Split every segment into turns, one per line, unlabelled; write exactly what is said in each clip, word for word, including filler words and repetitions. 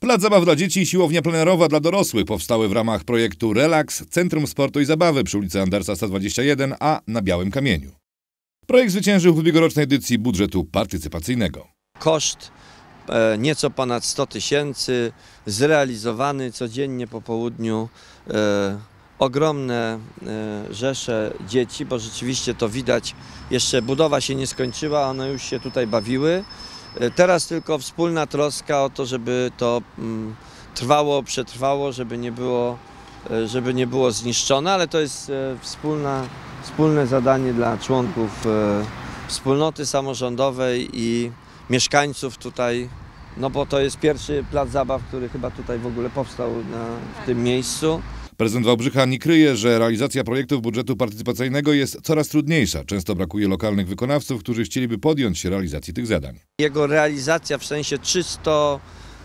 Plac zabaw dla dzieci i siłownia plenerowa dla dorosłych powstały w ramach projektu Relaks, Centrum Sportu i Zabawy przy ulicy Andersa sto dwadzieścia jeden A na Białym Kamieniu. Projekt zwyciężył w ubiegłorocznej edycji budżetu partycypacyjnego.
Koszt e, nieco ponad sto tysięcy, zrealizowany codziennie po południu, e, ogromne e, rzesze dzieci, bo rzeczywiście to widać, jeszcze budowa się nie skończyła, one już się tutaj bawiły. E, teraz tylko wspólna troska o to, żeby to mm, trwało, przetrwało, żeby nie było, e, żeby nie było zniszczone, ale to jest e, wspólna, wspólne zadanie dla członków e, wspólnoty samorządowej i mieszkańców tutaj, no bo to jest pierwszy plac zabaw, który chyba tutaj w ogóle powstał na, w tym miejscu.
Prezydent Wałbrzycha nie kryje, że realizacja projektów budżetu partycypacyjnego jest coraz trudniejsza. Często brakuje lokalnych wykonawców, którzy chcieliby podjąć się realizacji tych zadań.
Jego realizacja w sensie czysto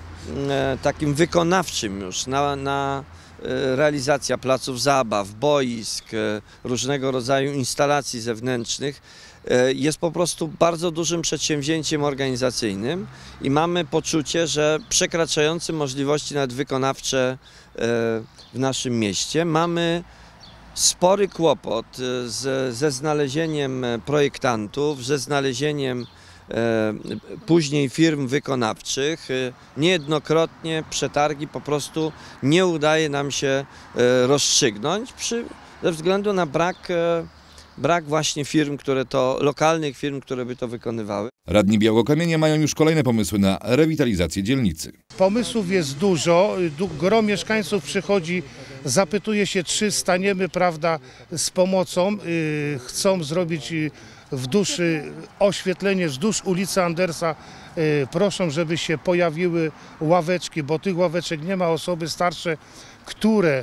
e, takim wykonawczym już, na, na e, realizacja placów zabaw, boisk, e, różnego rodzaju instalacji zewnętrznych e, jest po prostu bardzo dużym przedsięwzięciem organizacyjnym i mamy poczucie, że przekraczającym możliwości nawet wykonawcze e, w naszym mieście. Mamy spory kłopot z, ze znalezieniem projektantów, ze znalezieniem e, później firm wykonawczych. Niejednokrotnie przetargi po prostu nie udaje nam się e, rozstrzygnąć przy, ze względu na brak, e, brak właśnie firm, które to, lokalnych firm, które by to wykonywały.
Radni Białego mają już kolejne pomysły na rewitalizację dzielnicy.
Pomysłów jest dużo, gro mieszkańców przychodzi, zapytuje się, czy staniemy, prawda, z pomocą. Chcą zrobić wzdłuż oświetlenie wzdłuż ulicy Andersa. Proszą, żeby się pojawiły ławeczki, bo tych ławeczek nie ma. Osoby starsze, które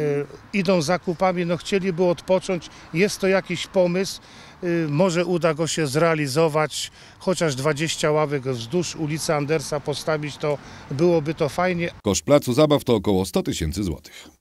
idą zakupami, no chcieliby odpocząć. Jest to jakiś pomysł. Może uda go się zrealizować, chociaż dwadzieścia ławek wzdłuż ulicy Andersa postawić, to byłoby to fajnie.
Koszt placu zabaw to około sto tysięcy złotych.